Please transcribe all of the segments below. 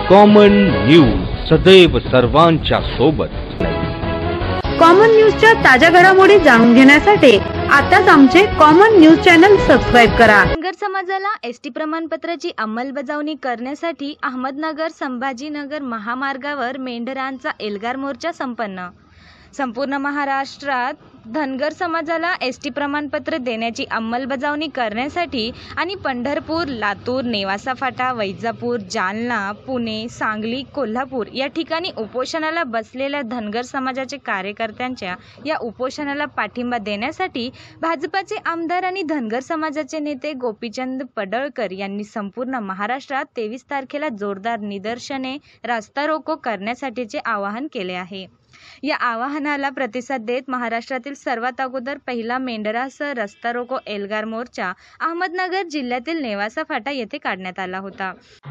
Common news, सदैव सर्वांच्या सोबत. कॉमन न्यूजच्या ताज्या घडामोडी जाणून घेण्यासाठी आताच आमचे कॉमन न्यूज चॅनल सबस्क्राइब करा. धनगर समाजाला एसटी प्रमाणपत्राची अंमलबजावणी करण्यासाठी अहमदनगर संभाजीनगर महामार्गावर मेंढरांचा एल्गार मोर्चा संपन्न. संपूर्ण महाराष्ट्रात धनगर समाजाला एसटी प्रमाणपत्र देण्याची अंमलबजावणी करण्यासाठी आणि पंढरपूर, लातूर, नेवासा फाटा, वैजापूर, जालना, पुणे, सांगली, कोल्हापूर या ठिकाणी उपोषणाला बसलेल्या धनगर समाजाचे कार्यकर्त्यांच्या या उपोषणाला पाठिंबा देण्यासाठी भाजपाचे आमदार आणि धनगर समाजाचे नेते गोपीचंद पडळकर यांनी संपूर्ण महाराष्ट्रात 23 तारखेला जोरदार निदर्शने, रास्ता रोको करण्यासाठीचे आवाहन केले आहे. या आवाहनाला प्रतिसाद देत महाराष्ट्रातील सर्वात अगोदर पहिला मेंढरासह रस्ता रोको एल्गार मोर्चा अहमदनगर जिल्ह्यातील नेवासा फाटा येथे काढण्यात आला होता.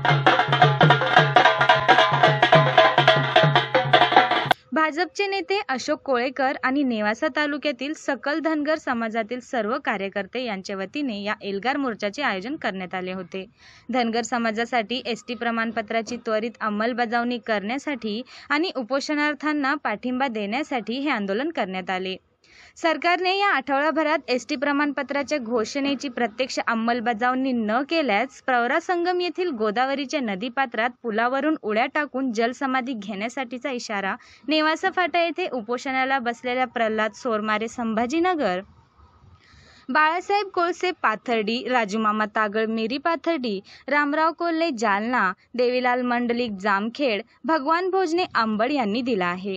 भाजपचे नेते अशोक कोळेकर आणि नेवासा तालुक्यातील सकल धनगर समाजातील सर्व कार्यकर्ते यांच्या वतीने या एल्गार मोर्चाचे आयोजन करण्यात आले होते. धनगर समाजासाठी एसटी प्रमाणपत्राची त्वरित अंमलबजावणी करण्यासाठी आणि उपोषणार्थांना पाठिंबा देण्यासाठी हे आंदोलन करण्यात आले. सरकारने या आठवडाभरात एसटी प्रमाणपत्राच्या घोषणेची प्रत्यक्ष अंमलबजावणी न केल्यास प्रवरासंगम येथील गोदावरीच्या नदीपात्रात पुलावरून उड्या टाकून जलसमाधी घेण्यासाठीचा इशारा नेवासा फाटा येथे उपोषणाला बसलेल्या प्रल्हाद सोरमारे संभाजीनगर, बाळासाहेब कोळसे पाथर्डी, राजूमामा तागळ मिरी पाथर्डी, रामराव कोल्हे जालना, देवीलाल मंडलिक जामखेड, भगवान भोजने आंबड यांनी दिला आहे.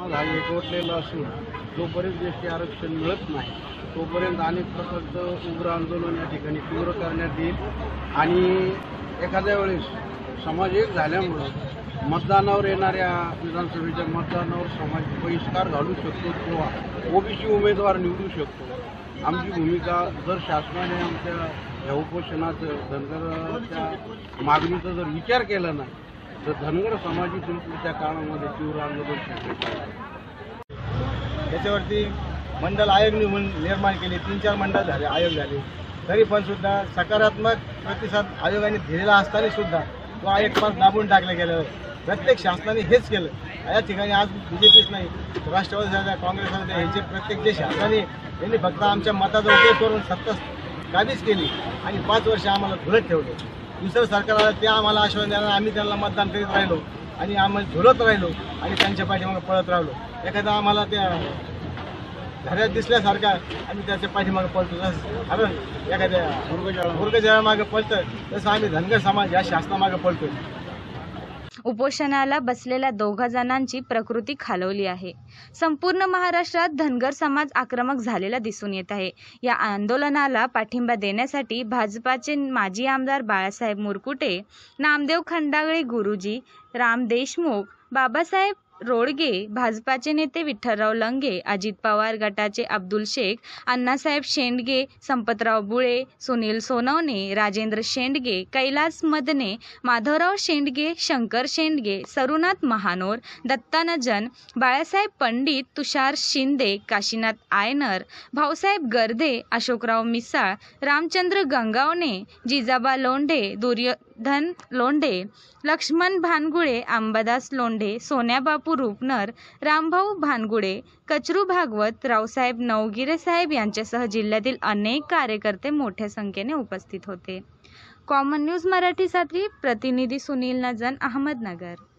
जोपर्यंत एसटी आरक्षण मिळत नाही तोपर्यंत अनेक प्रकारचं उग्र आंदोलन या ठिकाणी तीव्र करण्यात येईल आणि एखाद्या वेळेस समाज एक झाल्यामुळं मतदानावर येणाऱ्या विधानसभेच्या मतदानावर समाज बहिष्कार घालू शकतो किंवा ओबीसी उमेदवार निवडू शकतो. आमची भूमिका जर शासनाने आमच्या या उपोषणाचं धनगराच्या मागणीचा जर विचार केला नाही तर धनगर समाजातून पुढच्या काळामध्ये तीव्र आंदोलन शक्य आहे. त्याच्यावरती मंडल आयोग निर्माण केले, 3-4 मंडळ झाले, आयोग झाले, तरी पण सुद्धा सकारात्मक प्रतिसाद आयोगाने दिलेला असताना सुद्धा तो आयोग पास दाबून टाकला गेला. प्रत्येक शासनाने हेच केलं. या ठिकाणी आज बीजेपीच नाही, राष्ट्रवादी झाल्या, काँग्रेस झाल्या, ह्याचे प्रत्येक जे शासनाने यांनी फक्त आमच्या मताचा उपयोग करून सत्ता काबीज केली आणि 5 वर्ष आम्हाला झुलत ठेवलं. दुसरं सरकार आलं ते आम्हाला आश्वासन द्यायला आम्ही त्यांना मतदान करीत राहिलो आणि आम्हाला झुलत राहिलो आणि त्यांच्या पाठीमागे पळत राहिलो. एखादा आम्हाला त्या घरात दिसल्यासारखा आम्ही त्याच्या पाठीमागे पळतो. कारण एखाद्या मुर्गजाळा मागे पळतं तसं आम्ही धनगर समाज या शासनामागे पळतो. उपोषणाला बसलेल्या 2 जणांची प्रकृती खालवली आहे. संपूर्ण महाराष्ट्रात धनगर समाज आक्रमक झालेला दिसून येत आहे. या आंदोलनाला पाठिंबा देण्यासाठी भाजपाचे माजी आमदार बाळासाहेब मुरकुटे, नामदेव खंडागळे गुरुजी, राम देशमुख, बाबासाहेब रोडगे, भाजपाचे नेते विठ्ठलराव लंगे, अजित पवार गटाचे अब्दुल शेख, अण्णासाहेब शेंडगे, संपतराव बुळे, सुनील सोनवणे, राजेंद्र शेंडगे, कैलास मदने, माधवराव शेंडगे, शंकर शेंडगे, सरुनाथ महानोर, दत्तानजन, बाळासाहेब पंडित, तुषार शिंदे, काशीनाथ आयनर, भाऊसाहेब गर्दे, अशोकराव मिसाळ, रामचंद्र गंगावणे, जिजाबा लोंढे, दुर्योधन लोंढे, लक्ष्मण भानगुळे, अंबादास लोंढे, सोन्याबापू रुपनर, रामभाऊ भानगुळे, कचरू भागवत, रावसाहेब नवगिरे साहेब यांच्यासह जिल्ह्यातील अनेक कार्यकर्ते मोठ्या संख्येने उपस्थित होते. कॉमन न्यूज मराठीसाठी प्रतिनिधी सुनील नजन, अहमदनगर.